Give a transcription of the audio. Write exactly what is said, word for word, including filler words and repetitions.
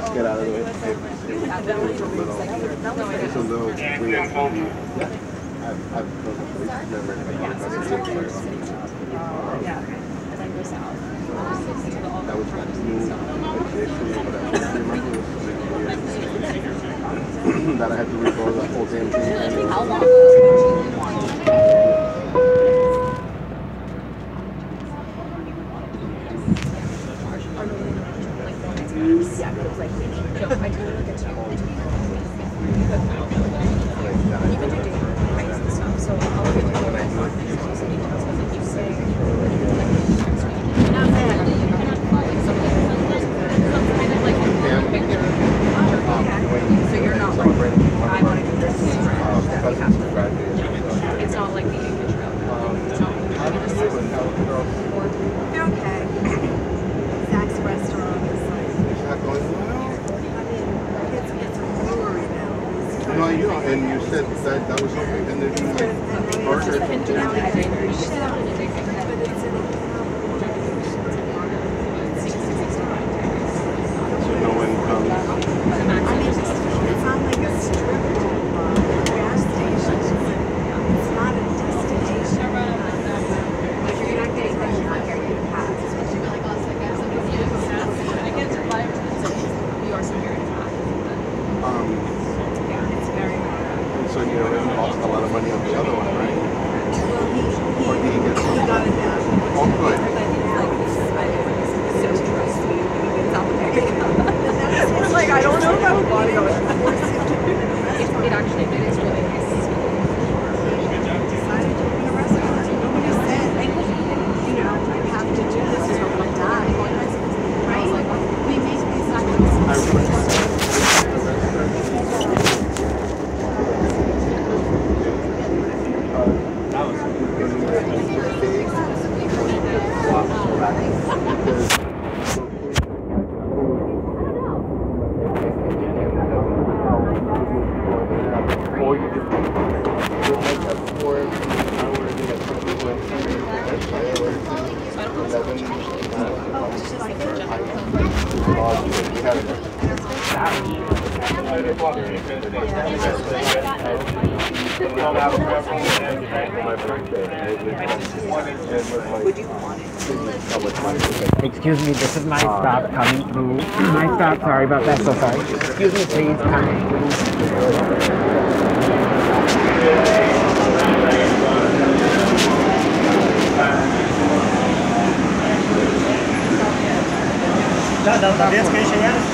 Get out of the way. It's a little weird. I've, I've never Yeah. And then go south. That was like new addition, but I remember that I had to record the whole damn thing. How long? Yeah, but it was like, no, I totally get you. Even do dating advice and stuff, so I'll give you all my details, what they keep saying. Not bad. Some kind of like bigger so you're not like, I want to do this that we have to. It's not like the English trail. It's not they're okay. Zach's restaurant is like, It's not going well. I mean, it's, it's a brewery now. No, you know, and you said that that was okay. And they're doing like burgers and things. But it's in a So no one comes. I mean, it's, it's not like a strip mall, gas station. It's not a destination. Like you're not getting what you're not getting in the past. Um, Yeah, it's very hard. and so you already lost a lot of money on the other one, right? Well, he, Or did he get he something? got it down. Oh, good. It's like, I don't know if I would want to go. It actually did. It's really nice. Decided to open a restaurant. Nobody said, you know, you have to do this or you'll die. Right? We make these I Or you could do like a four hour thing at some people and eleven Excuse me, this is my stop coming through. My stop, sorry about that, so sorry. Excuse me, please, coming through. Já, da vez que ele chegar,